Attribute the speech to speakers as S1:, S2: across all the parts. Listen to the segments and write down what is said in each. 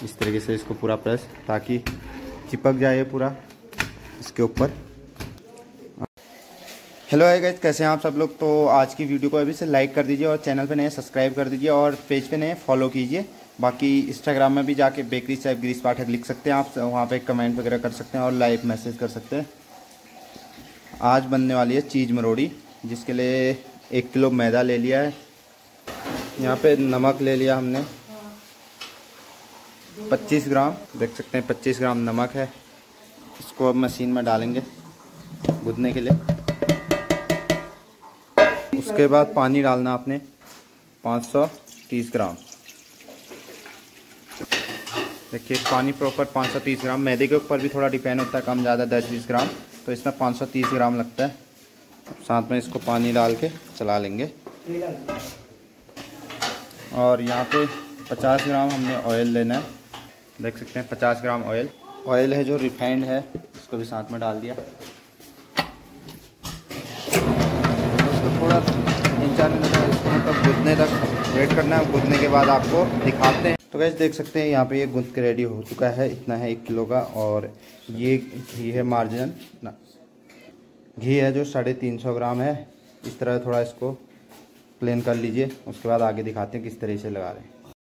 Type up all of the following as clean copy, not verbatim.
S1: इस तरीके से इसको पूरा प्रेस, ताकि चिपक जाए पूरा इसके ऊपर। हेलो है गाइस, कैसे हैं आप सब लोग। तो आज की वीडियो को अभी से लाइक कर दीजिए और चैनल पे नए सब्सक्राइब कर दीजिए और पेज पे नए फॉलो कीजिए। बाकी इंस्टाग्राम में भी जाके बेकरी शेफ गिरीश पाठक लिख सकते हैं आप, वहाँ पे कमेंट वगैरह कर सकते हैं और लाइव मैसेज कर सकते हैं। आज बनने वाली है चीज़ मरोड़ी, जिसके लिए 1 किलो मैदा ले लिया है। यहाँ पे नमक ले लिया हमने 25 ग्राम, देख सकते हैं 25 ग्राम नमक है। इसको अब मशीन में डालेंगे गूंदने के लिए। उसके बाद पानी डालना आपने 530 ग्राम। देखिए पानी प्रॉपर 530 ग्राम। मैदे के ऊपर भी थोड़ा डिपेंड होता है, कम ज़्यादा 10-20 ग्राम, तो इसमें 530 ग्राम लगता है। साथ में इसको पानी डाल के चला लेंगे। और यहाँ पे 50 ग्राम हमने ऑयल लेना है, देख सकते हैं 50 ग्राम ऑयल है जो रिफाइंड है, इसको भी साथ में डाल दिया। इसको थोड़ा 3-4 मिनट इसको मतलब गूंदने तक वेट करना है। गूंदने के बाद आपको दिखाते हैं। तो गाइस देख सकते हैं यहाँ पे ये गूंद के रेडी हो चुका है। इतना है 1 किलो का। और ये घी है मार्जिन ना, घी है जो 350 ग्राम है। इस तरह थोड़ा इसको प्लेन कर लीजिए। उसके बाद आगे दिखाते हैं किस तरह से लगा रहे हैं।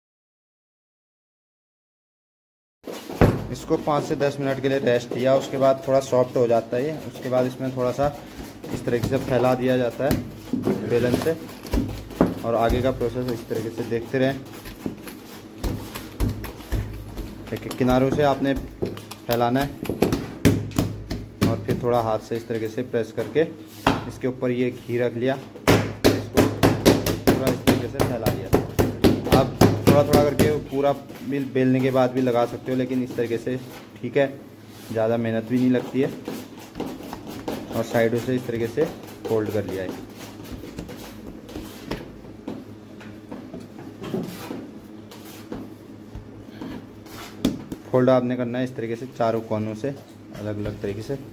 S1: इसको 5 से 10 मिनट के लिए रेस्ट दिया। उसके बाद थोड़ा सॉफ्ट हो जाता है ये। उसके बाद इसमें थोड़ा सा इस तरीके से फैला दिया जाता है बेलन से। और आगे का प्रोसेस इस तरीके से देखते रहें। देखिए किनारों से आपने फैलाना है और फिर थोड़ा हाथ से इस तरीके से प्रेस करके इसके ऊपर ये घी रख लिया, इसको पूरा इस तरीके से फैला लिया। आप थोड़ा थोड़ा करके पूरा बेलने के बाद भी लगा सकते हो, लेकिन इस तरीके से ठीक है, ज़्यादा मेहनत भी नहीं लगती है। और साइडों से इस तरीके से फोल्ड कर लिया है। फोल्ड आपने करना है इस तरीके से चारों कोनों से अलग अलग तरीके से।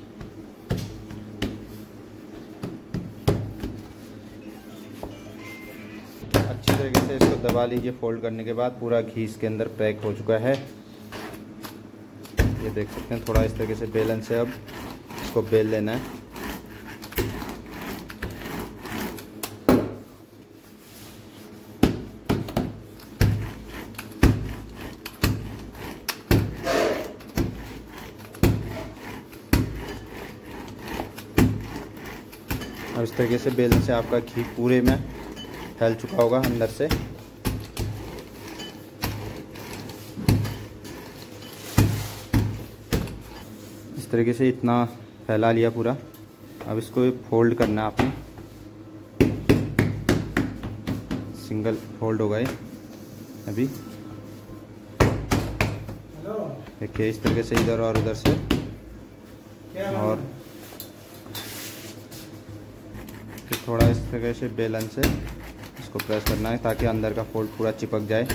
S1: अच्छी तरीके से इसको दबा लीजिए। फोल्ड करने के बाद पूरा घी इसके अंदर पैक हो चुका है। ये देख सकते हैं। थोड़ा इस तरीके से बेलन से अब इसको बेल लेना है। और इस तरीके से बेलन से आपका घी पूरे में फैल चुका होगा अंदर से। इस तरीके से इतना फैला लिया पूरा। अब इसको फोल्ड करना है आपने। सिंगल फोल्ड होगा ये अभी। देखिए इस तरीके से इधर और उधर से। और फिर थोड़ा इस तरीके से बेलन से इसको प्रेस करना है ताकि अंदर का फोल्ड पूरा चिपक जाए।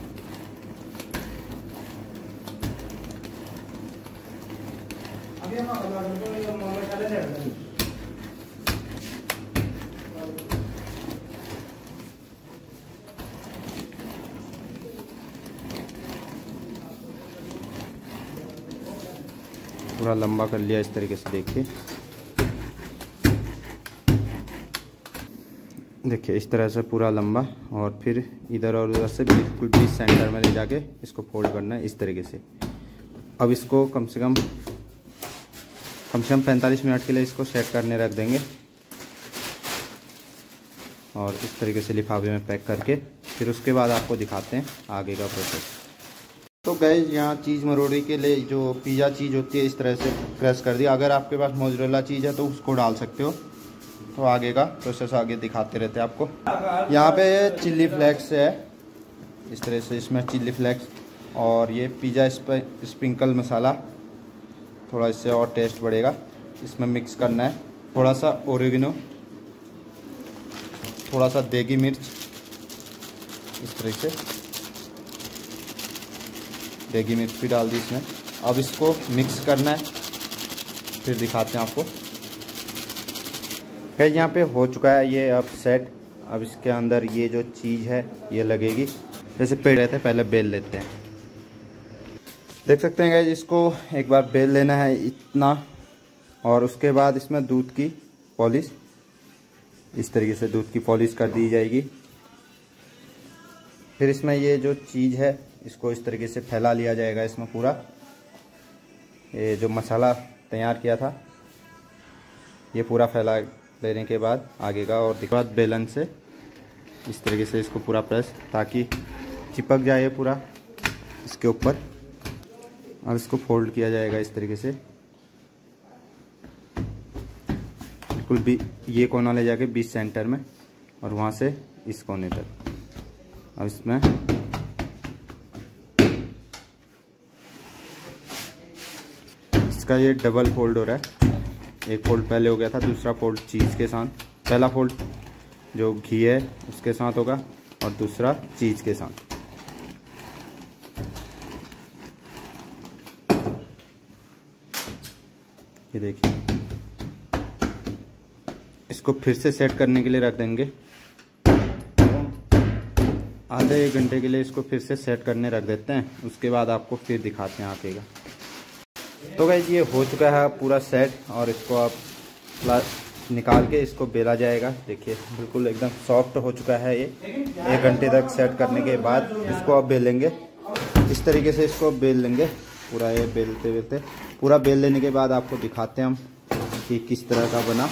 S1: पूरा लंबा कर लिया इस तरीके से। देखिए इस तरह से पूरा लंबा। और फिर इधर और उधर से बिल्कुल बीच सेंटर में ले जाके इसको फोल्ड करना है इस तरीके से। अब इसको कम से कम 45 मिनट के लिए इसको सेट करने रख देंगे। और इस तरीके से लिफाफे में पैक करके फिर उसके बाद आपको दिखाते हैं आगे का प्रोसेस। तो गाइस यहाँ चीज़ मरोड़ी के लिए जो पिज़्ज़ा चीज़ होती है इस तरह से प्रेस कर दिया। अगर आपके पास मोज़रेला चीज़ है तो उसको डाल सकते हो। तो आगे का प्रोसेस आगे दिखाते रहते हैं आपको। यहाँ पे चिल्ली फ्लेक्स है इस तरह से, इसमें चिल्ली फ्लेक्स और ये पिज़्ज़ा स्प्रिंकल मसाला, थोड़ा इससे और टेस्ट बढ़ेगा। इसमें मिक्स करना है थोड़ा सा ओरिगेनो, थोड़ा सा देगी मिर्च, इस तरह से देगी मिर्च भी डाल दी इसमें। अब इसको मिक्स करना है, फिर दिखाते हैं आपको। फिर यहाँ पे हो चुका है ये अब सेट। अब इसके अंदर ये जो चीज़ है ये लगेगी। जैसे पेड़ रहते हैं, पहले बेल लेते हैं। देख सकते हैं गाइस, इसको एक बार बेल लेना है इतना, और उसके बाद इसमें दूध की पॉलिश, इस तरीके से दूध की पॉलिश कर दी जाएगी। फिर इसमें ये जो चीज़ है इसको इस तरीके से फैला लिया जाएगा इसमें पूरा, ये जो मसाला तैयार किया था ये पूरा फैला लेने के बाद आगे का, और बाद बेलन से इस तरीके से इसको पूरा प्रेस, ताकि चिपक जाए पूरा इसके ऊपर। और इसको फोल्ड किया जाएगा इस तरीके से, बिल्कुल भी ये कोना ले जाके बीच सेंटर में, और वहाँ से इस कोने तक। अब इसमें इसका ये डबल फोल्ड हो रहा है, एक फोल्ड पहले हो गया था, दूसरा फोल्ड चीज़ के साथ, पहला फोल्ड जो घी है उसके साथ होगा और दूसरा चीज़ के साथ। ये देखिए, इसको फिर से सेट करने के लिए रख देंगे, आधे 1 घंटे के लिए इसको फिर से सेट करने रख देते हैं। उसके बाद आपको फिर दिखाते हैं आगे का। तो गाइस ये हो चुका है पूरा सेट, और इसको आप निकाल के इसको बेला जाएगा। देखिए बिल्कुल एकदम सॉफ्ट हो चुका है ये। 1 घंटे तक सेट करने के बाद इसको आप बेलेंगे, इस तरीके से इसको बेल लेंगे पूरा। ये बेलते बेलते पूरा बेल लेने के बाद आपको दिखाते हैं हम कि किस तरह का बना।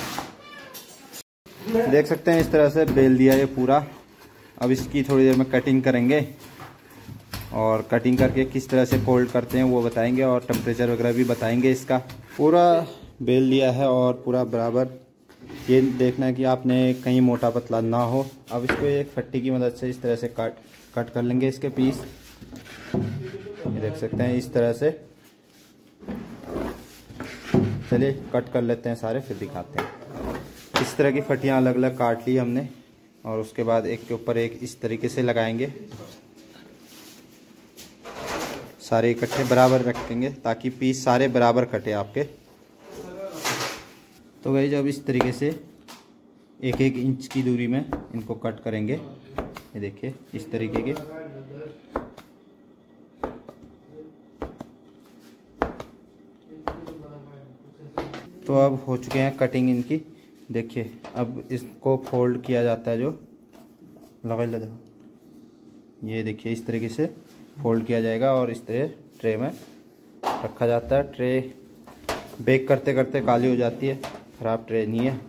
S1: देख सकते हैं इस तरह से बेल दिया ये पूरा। अब इसकी थोड़ी देर में कटिंग करेंगे, और कटिंग करके किस तरह से फोल्ड करते हैं वो बताएंगे, और टेम्परेचर वगैरह भी बताएंगे इसका। पूरा बेल लिया है और पूरा बराबर, ये देखना है कि आपने कहीं मोटा पतला ना हो। अब इसको एक फट्टी की मदद से इस तरह से कट कर लेंगे इसके पीस। ये देख सकते हैं इस तरह से। चलिए कट कर लेते हैं सारे, फिर दिखाते हैं। इस तरह की फटियाँ अलग अलग काट ली हमने, और उसके बाद एक के ऊपर एक इस तरीके से लगाएंगे, सारे इकट्ठे बराबर रखेंगे ताकि पीस सारे बराबर कटे आपके। तो गाइस जब इस तरीके से 1-1 इंच की दूरी में इनको कट करेंगे, ये देखिए इस तरीके के। तो अब हो चुके हैं कटिंग इनकी। देखिए अब इसको फोल्ड किया जाता है, जो लगा ये देखिए इस तरीके से फोल्ड किया जाएगा, और इस तरह ट्रे में रखा जाता है। ट्रे बेक करते करते काली हो जाती है, खराब ट्रे नहीं है।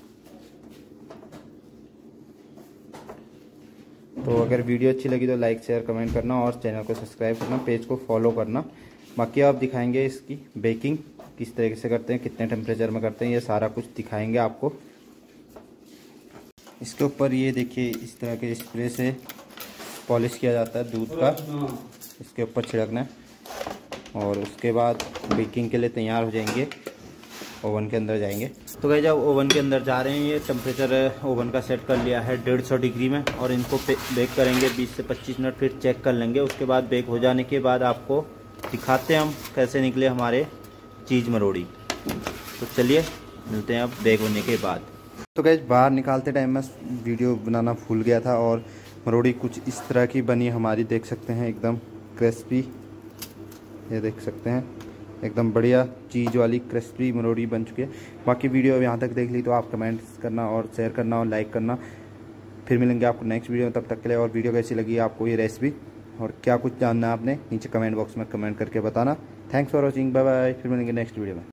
S1: तो अगर वीडियो अच्छी लगी तो लाइक शेयर कमेंट करना, और चैनल को सब्सक्राइब करना, पेज को फॉलो करना। बाकी आप दिखाएंगे इसकी बेकिंग किस तरीके से करते हैं, कितने टेम्परेचर में करते हैं, ये सारा कुछ दिखाएंगे आपको। इसके ऊपर ये देखिए इस तरह के स्प्रे से पॉलिश किया जाता है दूध का, इसके ऊपर छिड़कना है, और उसके बाद बेकिंग के लिए तैयार हो जाएंगे, ओवन के अंदर जाएंगे। तो गाइस जब ओवन के अंदर जा रहे हैं, ये टेम्परेचर ओवन का सेट कर लिया है 150 डिग्री में, और इनको बेक करेंगे 20 से 25 मिनट, फिर चेक कर लेंगे। उसके बाद बेक हो जाने के बाद आपको दिखाते हैं हम कैसे निकले हमारे चीज़ मरोड़ी। तो चलिए मिलते हैं अब बेक होने के बाद। तो गाइस बाहर निकालते टाइम मैं वीडियो बनाना भूल गया था, और मरोड़ी कुछ इस तरह की बनी हमारी। देख सकते हैं एकदम क्रिस्पी, ये देख सकते हैं एकदम बढ़िया चीज़ वाली क्रिस्पी मरोड़ी बन चुकी है। बाकी वीडियो यहाँ तक देख ली तो आप कमेंट्स करना, और शेयर करना, और लाइक करना। फिर मिलेंगे आपको नेक्स्ट वीडियो में, तब तक के लिए। और वीडियो कैसी लगी आपको ये रेसिपी, और क्या कुछ जानना है आपने, नीचे कमेंट बॉक्स में कमेंट करके बताना। Thanks for watching, bye bye. फिर मिलेंगे नेक्स्ट वीडियो में।